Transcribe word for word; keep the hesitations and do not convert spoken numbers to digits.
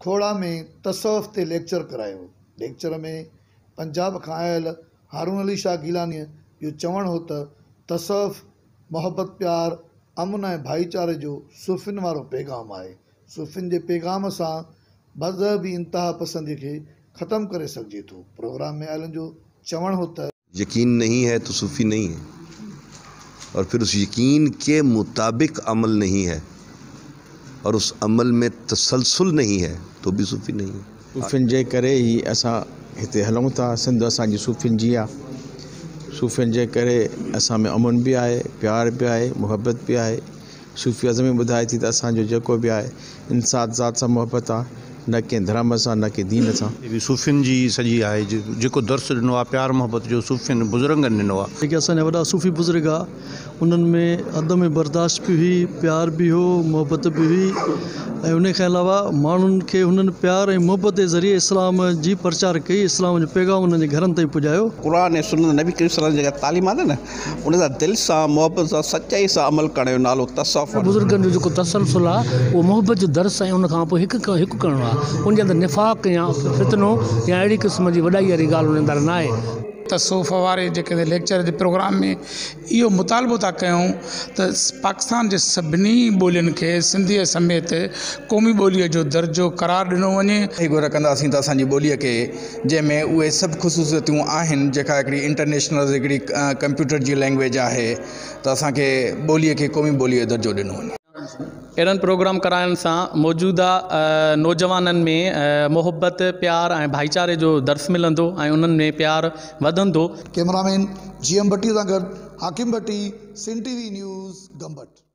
खोड़ा में तसव्वुफ़ ते लेक्चर करायो। लेक्चर में पंजाब खां आयल हारून अली शाह गीलानीअ जो चवणु हो त तसव्वुफ़ मोहब्बत प्यार अमन ऐं भाईचारे जो सूफ़ियुनि वारो पैगाम आहे। सूफ़ियुनि जे पैगाम सां मज़हबी इंतहा पसंदी खे ख़त्म करे सघिजे थो। प्रोग्राम में आयलनि जो चवणु हो त यकीन नहीं है तो सूफ़ी नहीं है, और फिर उस यकीन के मुताबिक अमल नहीं है और उस अमल में तसलसल नहीं है तो भी सूफ़ी नहीं है। सूफ़ियुनि जे करे ही असां हिते हलूं था। सिंध असांजी सूफ़ियुनि जी आहे। सूफ़ियुनि जे करे असां में अमन भी आहे, प्यार भी आहे, मुहब्बत भी आहे। सूफ़ी अज़म में ॿुधाए थी त असांजो जेको बि आहे इंसान ज़ात सां मुहब्बत आहे, न कंहिं धर्म सां न कंहिं दीन सां। सूफ़ियुनि जी सॼी आहे जेको दर्स ॾिनो आहे प्यार मुहब्बत जो सूफ़ियुनि बुज़ुर्गनि ॾिनो आहे। जेके असांजा वॾा सूफ़ी बुज़ुर्ग आहे उन्हनि में अदम बर्दाश्त भी हुई, प्यार भी हो, मुहब्बत भी हुई ऐं उन खां अलावा माण्हुनि खे हुननि प्यार ऐं मुहब्बत जे ज़रिए इस्लाम जी प्रचार कई, इस्लाम जो पैगाम उन्हनि जे घरनि ताईं पुॼायो। क़ुरान ऐं सुन्नत नबी करीम सल्लल्लाहु अलैहि वसल्लम जेका तालीम आहे न उन सां दिलि सां मुहब्बत सां सचाई सां अमल करण जो नालो तसव्वुफ़ आहे। बुज़ुर्गनि जो जेको तसलसल आहे उहो मुहब्बत जो दर्स ऐं उन खां पोइ हिकु हिकु करणो आहे। उन जे अंदरि निफ़ाक़ या फितनो या अहिड़ी क़िस्म जी वॾाई वारी ॻाल्हि उन अंदरि न आहे। तसव्वुफ़ वारे जेके लेक्चर जे प्रोग्राम में इहो मुतालबो था कयूं त पाकिस्तान जे सभिनी ॿोलियुनि खे सिंधीअ समेत क़ौमी ॿोलीअ जो दर्जो करार ॾिनो वञे। घुर कंदासीं त असांजी ॿोलीअ खे जंहिंमें उहे सभु ख़ुसूसियतूं आहिनि जेका हिकिड़ी इंटरनेशनल हिकिड़ी कंप्यूटर जी लैंग्वेज आहे, त असांखे ॿोलीअ खे क़ौमी ॿोलीअ जो दर्जो ॾिनो वञे। अहिड़नि प्रोग्राम कराइण सां मौजूदा नौजवाननि में मोहब्बत प्यार ऐं भाईचारे जो दर्स मिलंदो ऐं उन्हनि में प्यार वधंदो। कैमरामैन जी एम भट्टी सां गॾु हाकिम भट्टी, सिंध टीवी न्यूज़, गंबट।